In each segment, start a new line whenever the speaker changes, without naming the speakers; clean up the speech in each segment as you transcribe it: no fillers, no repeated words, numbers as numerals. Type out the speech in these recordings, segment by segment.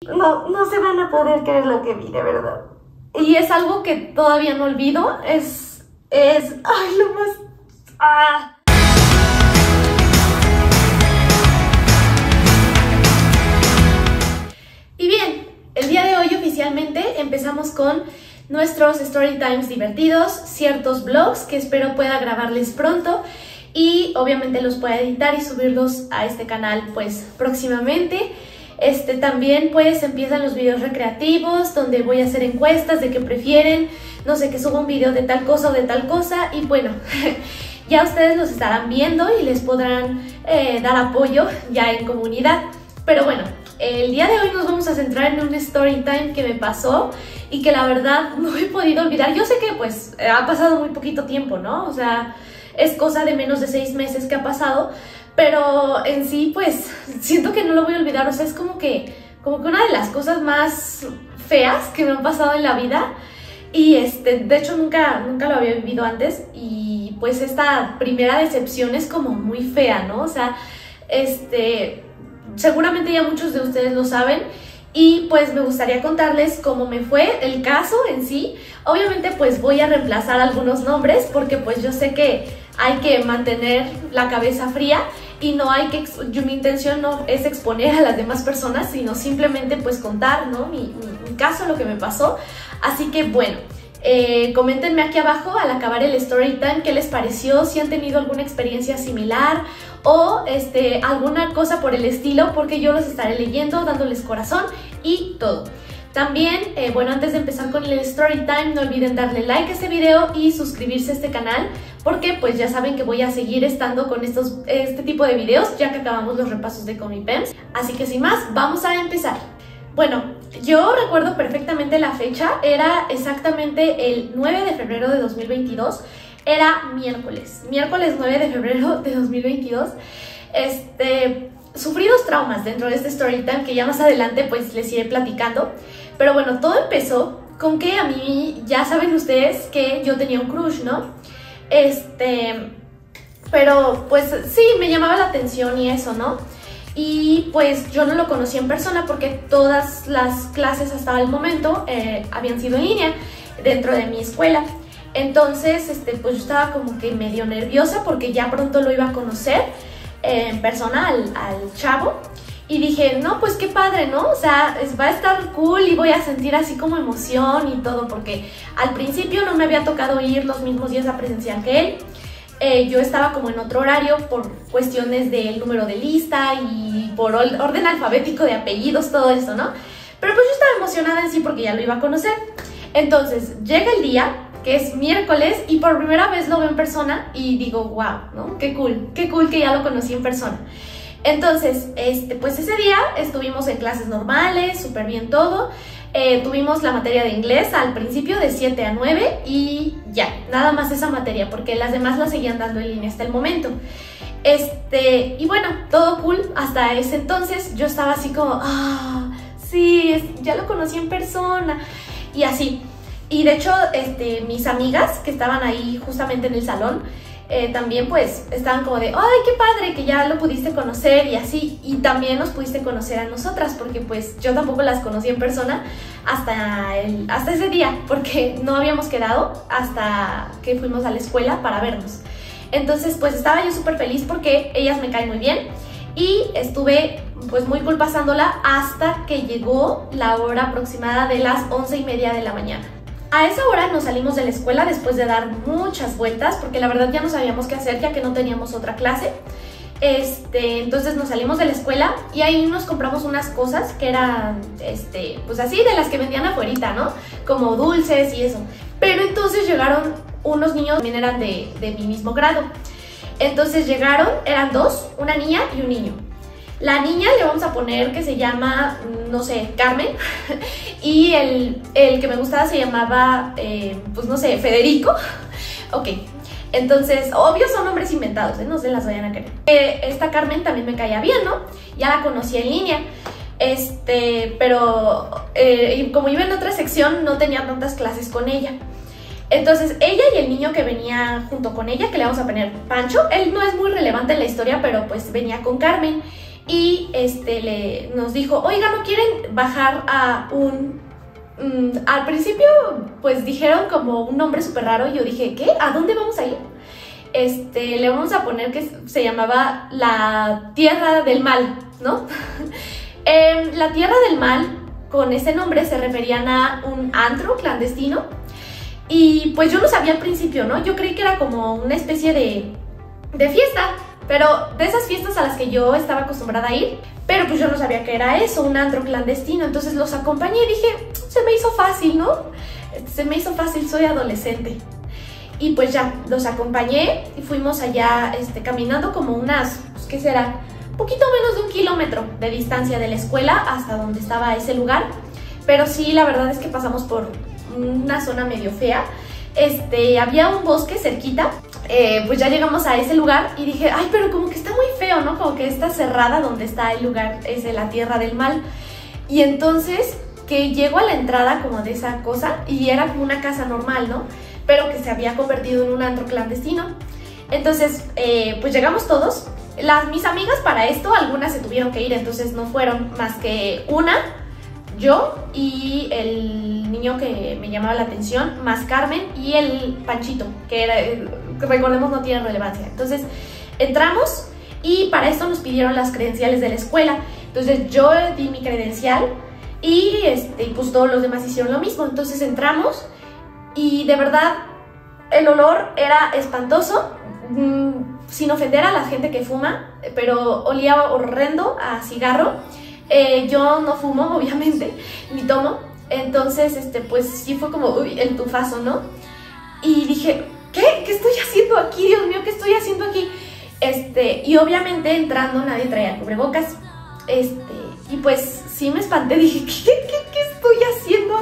No se van a poder creer lo que vi, de verdad. Y es algo que todavía no olvido. Ay, lo más... ¡Ah! Y bien, el día de hoy oficialmente empezamos con nuestros story times divertidos, ciertos vlogs que espero pueda grabarles pronto y obviamente los pueda editar y subirlos a este canal pues próximamente. También pues empiezan los videos recreativos donde voy a hacer encuestas de qué prefieren, no sé, que suba un video de tal cosa o de tal cosa y bueno, ya ustedes los estarán viendo y les podrán dar apoyo ya en comunidad. Pero bueno, el día de hoy nos vamos a centrar en un story time que me pasó y que la verdad no he podido olvidar. Yo sé que pues ha pasado muy poquito tiempo, ¿no? O sea, es cosa de menos de 6 meses que ha pasado, pero en sí pues siento que no lo voy a olvidar. O sea, es como que una de las cosas más feas que me han pasado en la vida y de hecho nunca lo había vivido antes y pues esta primera decepción es como muy fea, ¿no? O sea, seguramente ya muchos de ustedes lo saben y pues me gustaría contarles cómo me fue el caso en sí. Obviamente pues voy a reemplazar algunos nombres porque pues yo sé que hay que mantener la cabeza fría y no hay que, mi intención no es exponer a las demás personas, sino simplemente pues contar, ¿no? mi caso, lo que me pasó. Así que bueno, coméntenme aquí abajo al acabar el story time qué les pareció, si han tenido alguna experiencia similar o alguna cosa por el estilo, porque yo los estaré leyendo, dándoles corazón y todo. También, bueno, antes de empezar con el story time, no olviden darle like a este video y suscribirse a este canal, porque pues ya saben que voy a seguir estando con este tipo de videos, ya que acabamos los repasos de Comic Pems. Así que sin más, vamos a empezar. Bueno, yo recuerdo perfectamente la fecha, era exactamente el 9 de febrero de 2022, era miércoles 9 de febrero de 2022. Sufrí 2 traumas dentro de este story time que ya más adelante pues les iré platicando. Pero bueno, todo empezó con que a mí, ya saben ustedes que yo tenía un crush, ¿no? Pero pues sí, me llamaba la atención y eso, ¿no? Y pues yo no lo conocí en persona porque todas las clases hasta el momento habían sido en línea dentro de mi escuela. Entonces, pues yo estaba como que medio nerviosa porque ya pronto lo iba a conocer en persona al chavo. Y dije, no, pues qué padre, ¿no? O sea, va a estar cool y voy a sentir así como emoción y todo, porque al principio no me había tocado ir los mismos días a presencial que él. Yo estaba como en otro horario por cuestiones del número de lista y por orden alfabético de apellidos, todo eso, ¿no? Pero pues yo estaba emocionada en sí porque ya lo iba a conocer. Entonces, llega el día, que es miércoles, y por primera vez lo veo en persona y digo, wow, ¿no? Qué cool que ya lo conocí en persona. Entonces, pues ese día estuvimos en clases normales, súper bien todo. Tuvimos la materia de inglés al principio de 7 a 9 y ya, nada más esa materia, porque las demás las seguían dando en línea hasta el momento. Y bueno, todo cool. Hasta ese entonces yo estaba así como, sí, ya lo conocí en persona y así. Y de hecho, mis amigas que estaban ahí justamente en el salón, también pues estaban como de, ay, qué padre que ya lo pudiste conocer y así, y también nos pudiste conocer a nosotras, porque pues yo tampoco las conocí en persona hasta ese día, porque no habíamos quedado hasta que fuimos a la escuela para vernos. Entonces pues estaba yo súper feliz porque ellas me caen muy bien y estuve pues muy cool pasándola hasta que llegó la hora aproximada de las 11:30 de la mañana. A esa hora nos salimos de la escuela después de dar muchas vueltas, porque la verdad ya no sabíamos qué hacer, ya que no teníamos otra clase. Entonces nos salimos de la escuela y ahí nos compramos unas cosas que eran, pues así, de las que vendían afuerita, ¿no? Como dulces y eso. Pero entonces llegaron unos niños, también eran de mi mismo grado. Entonces llegaron, eran 2, una niña y un niño. La niña le vamos a poner que se llama, no sé, Carmen. Y el que me gustaba se llamaba, pues no sé, Federico. Ok, entonces, obvio son nombres inventados, no se las vayan a creer. Esta Carmen también me caía bien, ¿no? Ya la conocí en línea. Pero como iba en otra sección, no tenía tantas clases con ella. Entonces ella y el niño que venía junto con ella, que le vamos a poner Pancho, él no es muy relevante en la historia, pero pues venía con Carmen. y nos dijo, oiga, ¿no quieren bajar a al principio pues dijeron como un nombre súper raro y yo dije, ¿qué? ¿A dónde vamos a ir? Le vamos a poner que se llamaba la Tierra del Mal, ¿no? La Tierra del Mal, con ese nombre se referían a un antro clandestino y pues yo no sabía al principio, ¿no? Yo creí que era como una especie de fiesta, pero de esas fiestas a las que yo estaba acostumbrada a ir, pero pues yo no sabía que era eso, un antro clandestino. Entonces los acompañé y dije, se me hizo fácil, ¿no? Se me hizo fácil, soy adolescente. Y pues ya, los acompañé y fuimos allá caminando como unas, pues, ¿qué será? Un poquito menos de 1 kilómetro de distancia de la escuela hasta donde estaba ese lugar. Pero sí, la verdad es que pasamos por una zona medio fea. Había un bosque cerquita. Pues ya llegamos a ese lugar y dije, ay, pero como que está muy feo, ¿no? Como que está cerrada donde está el lugar, es de la Tierra del Mal. Y entonces que llego a la entrada como de esa cosa y era como una casa normal, ¿no? Pero que se había convertido en un antro clandestino. Entonces, pues llegamos todos. Mis amigas para esto, algunas se tuvieron que ir, entonces no fueron más que una, yo y el niño que me llamaba la atención, más Carmen y el Panchito, que era, recordemos, no tiene relevancia. Entonces entramos y para esto nos pidieron las credenciales de la escuela. Entonces yo di mi credencial y pues todos los demás hicieron lo mismo. Entonces entramos y de verdad el olor era espantoso, sin ofender a la gente que fuma, pero olía horrendo a cigarro. Yo no fumo, obviamente, ni tomo. Entonces, pues sí fue como, uy, el tufazo, ¿no? Y dije, ¿qué? ¿Qué estoy haciendo aquí? Dios mío, ¿qué estoy haciendo aquí? Y obviamente entrando nadie traía cubrebocas. Y pues sí me espanté, dije, ¿qué estoy haciendo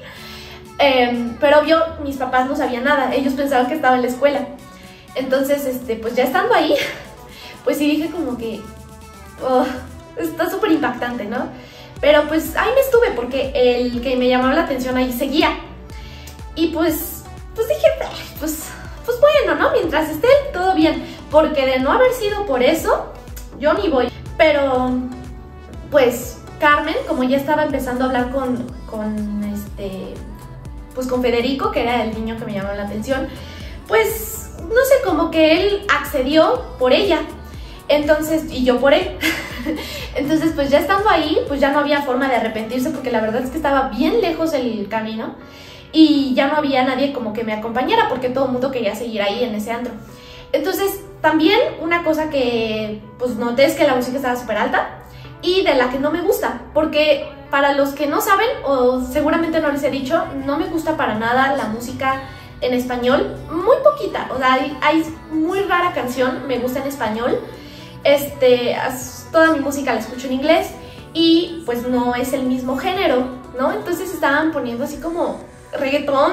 aquí? Pero obvio, mis papás no sabían nada, ellos pensaban que estaba en la escuela. Entonces, pues ya estando ahí, pues sí dije como que, oh, está súper impactante, ¿no? Pero pues ahí me estuve porque el que me llamaba la atención ahí seguía. Y pues dije, pues bueno, ¿no? Mientras esté todo bien, porque de no haber sido por eso, yo ni voy. Pero pues Carmen, como ya estaba empezando a hablar pues con Federico, que era el niño que me llamaba la atención, pues no sé, como que él accedió por ella. Entonces, y yo por él. Entonces, pues ya estando ahí, pues ya no había forma de arrepentirse, porque la verdad es que estaba bien lejos el camino y ya no había nadie como que me acompañara, porque todo el mundo quería seguir ahí en ese antro. Entonces, también una cosa que pues noté es que la música estaba súper alta y de la que no me gusta, porque para los que no saben, o seguramente no les he dicho, no me gusta para nada la música en español, muy poquita, o sea, hay muy rara canción, me gusta en español. Toda mi música la escucho en inglés y pues no es el mismo género, ¿no? Entonces estaban poniendo así como reggaetón,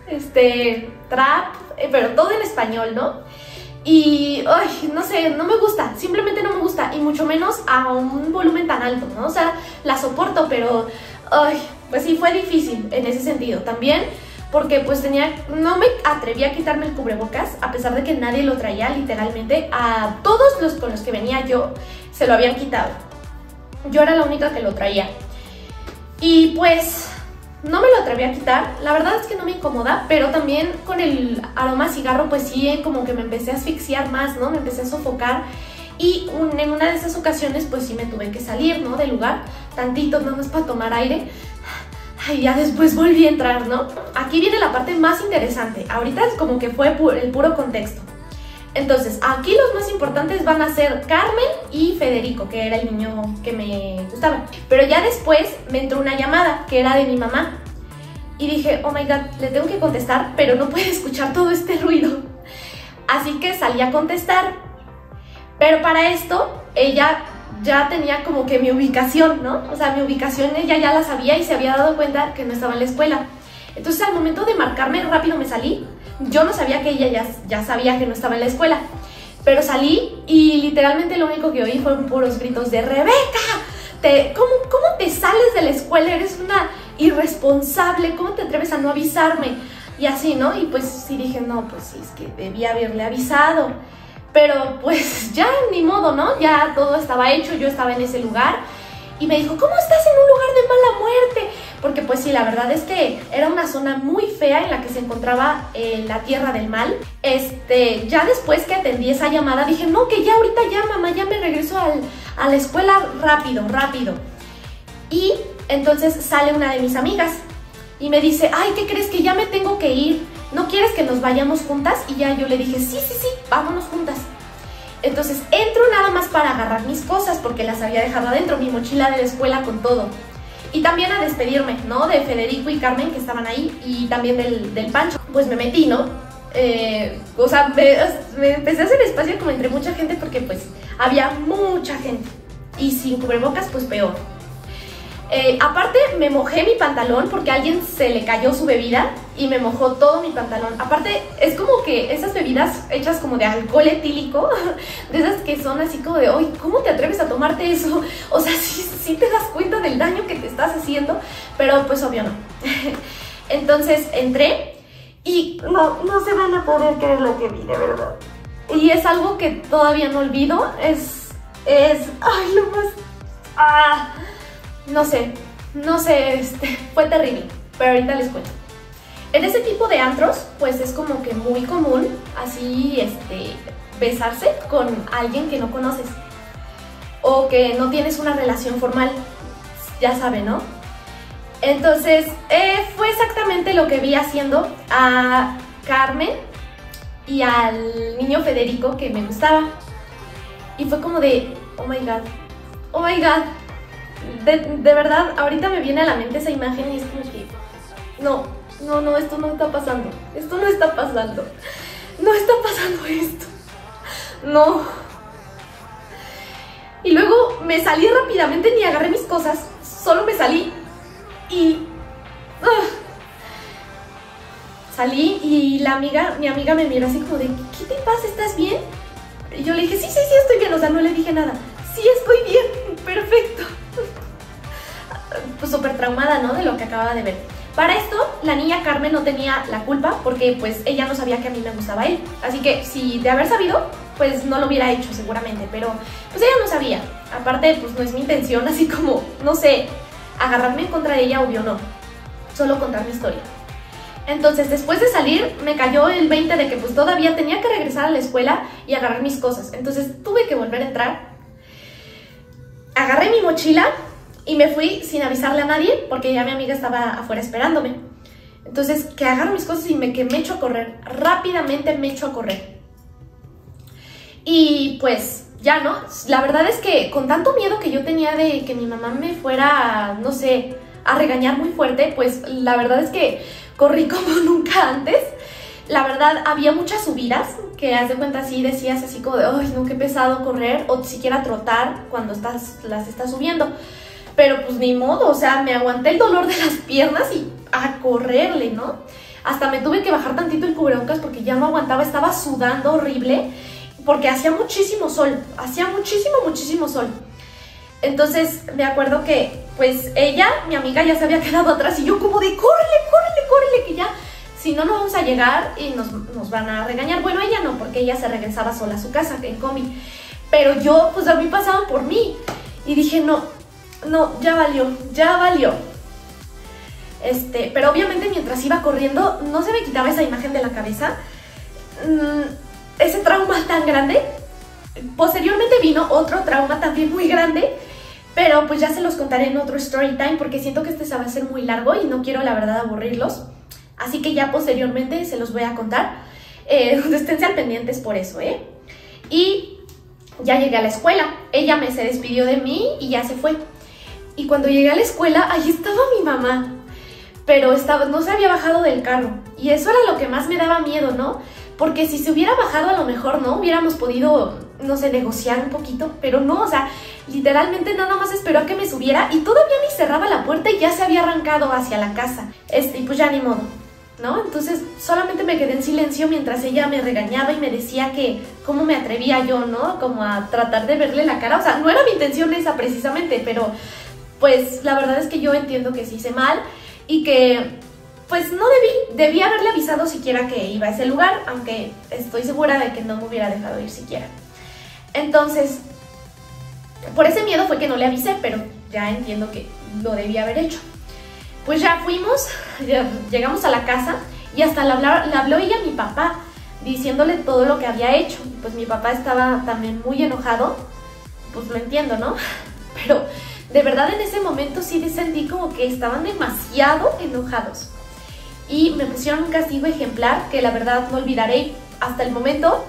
trap, pero todo en español, ¿no? Y, ay, no sé, no me gusta, simplemente no me gusta, y mucho menos a un volumen tan alto, ¿no? O sea, la soporto, pero, ay, pues sí, fue difícil en ese sentido. También porque pues no me atreví a quitarme el cubrebocas, a pesar de que nadie lo traía, literalmente. A todos los con los que venía yo se lo habían quitado. Yo era la única que lo traía. Y pues no me lo atreví a quitar. La verdad es que no me incomoda, pero también con el aroma a cigarro pues sí, como que me empecé a asfixiar más, ¿no? Me empecé a sofocar. Y en una de esas ocasiones pues sí me tuve que salir, ¿no? Del lugar, tantito, nada más para tomar aire. Y ya después volví a entrar, ¿no? Aquí viene la parte más interesante. Ahorita es como que fue el puro contexto. Entonces, aquí los más importantes van a ser Carmen y Federico, que era el niño que me gustaba. Pero ya después me entró una llamada, que era de mi mamá. Y dije, oh my God, le tengo que contestar, pero no puede escuchar todo este ruido. Así que salí a contestar. Pero para esto, ella ya tenía como que mi ubicación, ¿no? O sea, mi ubicación ella ya la sabía y se había dado cuenta que no estaba en la escuela. Entonces, al momento de marcarme, rápido me salí. Yo no sabía que ella ya sabía que no estaba en la escuela. Pero salí y literalmente lo único que oí fueron puros gritos de Rebeca, ¿cómo te sales de la escuela? Eres una irresponsable, ¿cómo te atreves a no avisarme? Y así, ¿no? Y pues sí dije, no, pues sí, es que debía haberle avisado. pero pues ya ni modo, ¿no? Ya todo estaba hecho, yo estaba en ese lugar. Y me dijo, ¿cómo estás en un lugar de mala muerte? Porque pues sí, la verdad es que era una zona muy fea en la que se encontraba la tierra del mal. Ya después que atendí esa llamada dije, no, que ya ahorita ya, mamá, ya me regreso a la escuela rápido, rápido. Y entonces sale una de mis amigas y me dice, ay, ¿qué crees? Que ya me tengo que ir. ¿No quieres que nos vayamos juntas? Y ya yo le dije, sí, sí, sí, vámonos juntas. Entonces entro nada más para agarrar mis cosas porque las había dejado adentro, mi mochila de la escuela con todo. Y también a despedirme, ¿no? De Federico y Carmen que estaban ahí y también del Pancho. Pues me metí, ¿no? O sea, me empecé a hacer espacio como entre mucha gente porque pues había mucha gente. Y sin cubrebocas pues peor. Aparte me mojé mi pantalón porque a alguien se le cayó su bebida y me mojó todo mi pantalón. Aparte es como que esas bebidas hechas como de alcohol etílico, de esas que son así como de, oye, ¿cómo te atreves a tomarte eso? O sea, sí te das cuenta del daño que te estás haciendo, pero pues obvio no. Entonces entré y no se van a poder creer lo que vi, de verdad. Y es algo que todavía no olvido, ay, lo más... No sé, fue terrible, pero ahorita les cuento. En ese tipo de antros, pues es como que muy común, así, besarse con alguien que no conoces o que no tienes una relación formal, ya saben, ¿no? Entonces, fue exactamente lo que vi haciendo a Carmen y al niño Federico que me gustaba. Y fue como de, oh my God, oh my God. De verdad, ahorita me viene a la mente esa imagen y es como que no, esto no está pasando, esto no está pasando, no está pasando esto, no. Y luego me salí rápidamente, ni agarré mis cosas, solo me salí y... salí y mi amiga me miró así como de, ¿qué te pasa? ¿Estás bien? Y yo le dije, sí, estoy bien, o sea, no le dije nada. Sí, estoy bien, perfecto. Pues súper traumada, ¿no? De lo que acababa de ver. Para esto, la niña Carmen no tenía la culpa porque pues ella no sabía que a mí me gustaba él. Así que si de haber sabido, pues no lo hubiera hecho seguramente, pero pues ella no sabía. Aparte, pues no es mi intención así como, no sé, agarrarme en contra de ella, obvio no. Solo contar mi historia. Entonces, después de salir, me cayó el 20 de que pues todavía tenía que regresar a la escuela y agarrar mis cosas. Entonces, tuve que volver a entrar. Agarré mi mochila y me fui sin avisarle a nadie porque ya mi amiga estaba afuera esperándome. Entonces, que agarro mis cosas y me echo a correr. Rápidamente me echo a correr. Y pues, ya, ¿no? La verdad es que con tanto miedo que yo tenía de que mi mamá me fuera, no sé, a regañar muy fuerte, pues la verdad es que corrí como nunca antes. La verdad, había muchas subidas que, haz de cuenta, así decías así como de, ay, no, qué pesado correr o siquiera trotar cuando las estás subiendo. Pero pues ni modo, o sea, me aguanté el dolor de las piernas y a correrle, ¿no? Hasta me tuve que bajar tantito el cubrebocas porque ya no aguantaba, estaba sudando horrible porque hacía muchísimo sol, hacía muchísimo sol. Entonces me acuerdo que pues ella, mi amiga, ya se había quedado atrás y yo como de córrele, que ya, si no, no vamos a llegar y nos van a regañar. Bueno, ella no, porque ella se regresaba sola a su casa en combi. Pero yo, pues a mí pasaban por mí y dije, no, ya valió. Pero obviamente mientras iba corriendo no se me quitaba esa imagen de la cabeza, ese trauma tan grande. Posteriormente vino otro trauma también muy grande, pero pues ya se los contaré en otro story time porque siento que este se va a hacer muy largo y no quiero la verdad aburrirlos, así que ya posteriormente se los voy a contar, esténse al pendientes por eso, Y ya llegué a la escuela, ella se despidió de mí y ya se fue. Y cuando llegué a la escuela, ahí estaba mi mamá, pero no se había bajado del carro. Y eso era lo que más me daba miedo, ¿no? Porque si se hubiera bajado a lo mejor, ¿no? Hubiéramos podido, no sé, negociar un poquito, pero no, o sea, literalmente nada más esperó a que me subiera y todavía ni cerraba la puerta y ya se había arrancado hacia la casa. Y pues ya ni modo, ¿no? Entonces solamente me quedé en silencio mientras ella me regañaba y me decía que cómo me atrevía yo, ¿no? Como a tratar de verle la cara, o sea, no era mi intención esa precisamente, pero pues la verdad es que yo entiendo que sí hice mal y que pues no debí haberle avisado siquiera que iba a ese lugar, aunque estoy segura de que no me hubiera dejado ir siquiera. Entonces, por ese miedo fue que no le avisé, pero ya entiendo que lo debía haber hecho. Pues ya fuimos, ya llegamos a la casa y hasta le habló ella a mi papá, diciéndole todo lo que había hecho. Pues mi papá estaba también muy enojado, pues lo entiendo, ¿no? Pero de verdad en ese momento sí sentí como que estaban demasiado enojados. Y me pusieron un castigo ejemplar que la verdad no olvidaré hasta el momento.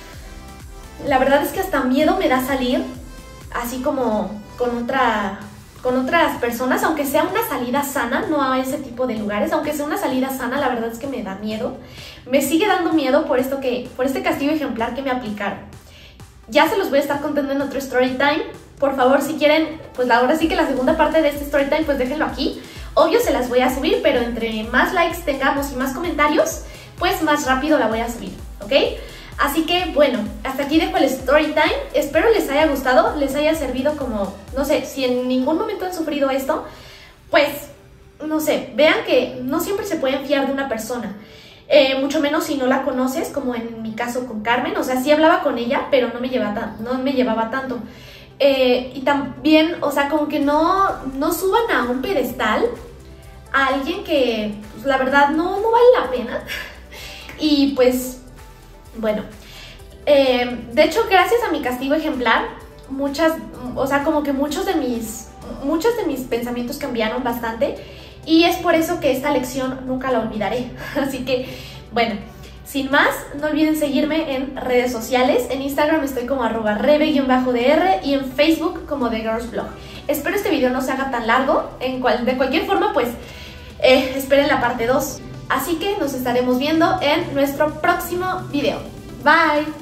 La verdad es que hasta miedo me da salir, así como con otras personas, aunque sea una salida sana, no a ese tipo de lugares, aunque sea una salida sana, la verdad es que me da miedo. Me sigue dando miedo por este castigo ejemplar que me aplicaron. Ya se los voy a estar contando en otro story time. Por favor, si quieren, pues ahora sí que la segunda parte de este story time, pues déjenlo aquí. Obvio se las voy a subir, pero entre más likes tengamos y más comentarios, pues más rápido la voy a subir, ¿ok? Así que bueno, hasta aquí dejo el story time. Espero les haya gustado, les haya servido como, no sé, si en ningún momento han sufrido esto, pues, no sé, vean que no siempre se pueden fiar de una persona. Mucho menos si no la conoces, como en mi caso con Carmen. O sea, sí hablaba con ella, pero no me llevaba tanto. Y también, o sea, como que no suban a un pedestal a alguien que, pues, la verdad no vale la pena. Y pues, bueno, de hecho, gracias a mi castigo ejemplar, o sea, como que muchos de mis pensamientos cambiaron bastante. Y es por eso que esta lección nunca la olvidaré. Así que, bueno, sin más, no olviden seguirme en redes sociales. En Instagram estoy como @rebe_dr y en Facebook como The Girls Blog. Espero este video no se haga tan largo. De cualquier forma, pues, esperen la parte 2. Así que nos estaremos viendo en nuestro próximo video. Bye.